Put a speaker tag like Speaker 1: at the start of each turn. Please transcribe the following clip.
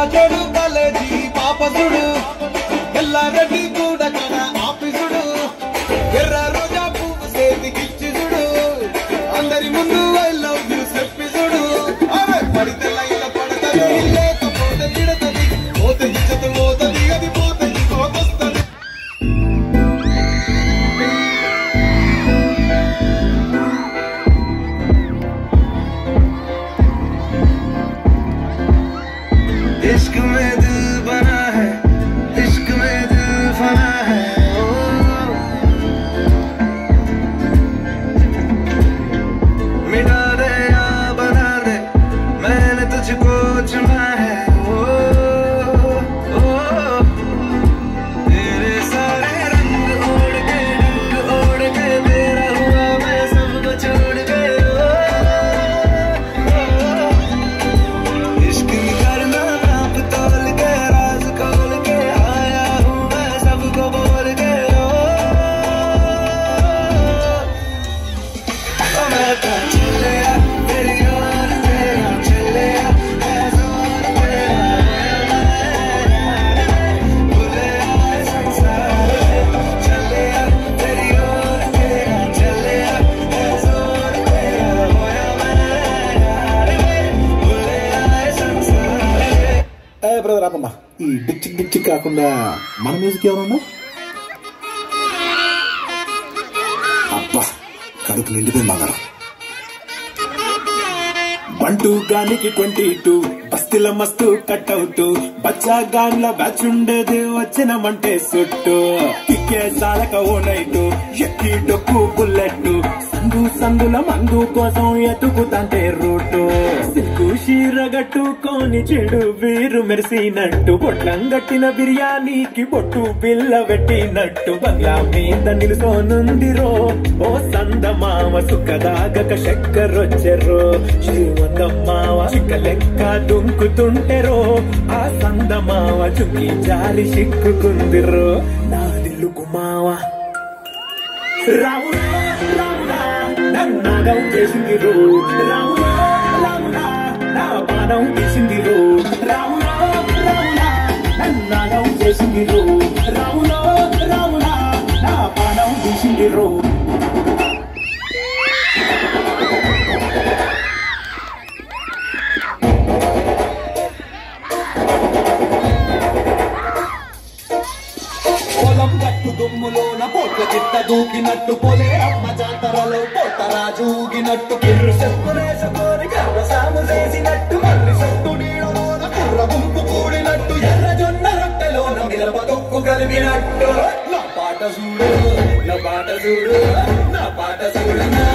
Speaker 1: చెడు కాలేజీ పాపసుడు ఎల్లారెడ్డి కూడా కడ ఆఫీసుడు ఎర్ర రోజా పువ్వు చేతికిచ్చి చూడు అందరి ముందు ఐ లవ్ యూ చెప్పి చూడు పడితే లైల పడతది లేకపోతే తిడతది పోతే ఇచ్చత మోతది అది పోతే ఇంకొకొస్తది
Speaker 2: इश्क में दिल बना है इश्क में दिल फना है मिटा दे या बना दे मैंने तुझको चुना है तेरे सारे रंग ओढ़ के तेरा हुआ मैं सबको छोड़ के इश्क करना नाप तोल के राज खोल के आया हूँ मैं सबको बोल के मैं तो चले तेरी ओर तेरा चले जोर तेरा भूले आए संसार चले तेरी ओर तेरा चले जोर तेरा होया मैं भूले आए संसार
Speaker 3: బ్రదర్ ఆపమ్మా ఈ డిక్చిక్ డిక్చిక్ కాకుండా మన మ్యూజిక్ ఏమన్నా అబ్బా కడుపు నిండిపోయింది బంగారం 1 గానికి 22 బస్తీల మస్తు కట్అవుట్ బచ్చా గాన్ల బ్యాచ్ ఉండేది వచ్చినమంటే సుట్టు కిక్కే సాలక ఓ నైటు ఎక్కి డొక్కు బుల్లెట్ సందుల మందు కోసం ఎతుకుతంటే రూటు సిగ్గు షీరగట్టుకొని చెడు వీరు మెరిసినట్టు పొట్లం గట్టిన బిర్యానీకి బొట్టు బిల్ల పెట్టినట్టు బంగ్లా మీద నిలుసోనుందిరో ఓ సందమామ సుఖదాగక చక్కరొచ్చెరో శ్రీమందమ్మావ చిక్క లెక్క దుంకుతుంటెరో ఆ సందమావ చుక్కి జారి సిక్కుకుందిరో నా దిల్లుకు మావ రావురా రావురా నన్నాగం చేసిందిరో రావురా రావురా నా పాదం తీసిందిరో రావురా రావురా నన్నాగం చేసిందిరో రావురా రావురా నా పాదం తీసిందిరో
Speaker 1: పొలం గట్టు దుమ్ములోన పోట్ల గిట్ట దూకినట్టు పొలే అమ్మ జాతరలో పోతరాజు ఊగినట్టు కిర్రు చెప్పులేసుకొని కర్ర సాము చేసినట్టు మర్రి సొట్టు నీడలోన కుర్ర గుంపు కూడినట్టు ఎర్ర జొన్న రొట్టెలోన మిరప తొక్కు కలిపినట్టు నా పాట చూడు నా పాట చూడు నా పాట చూడు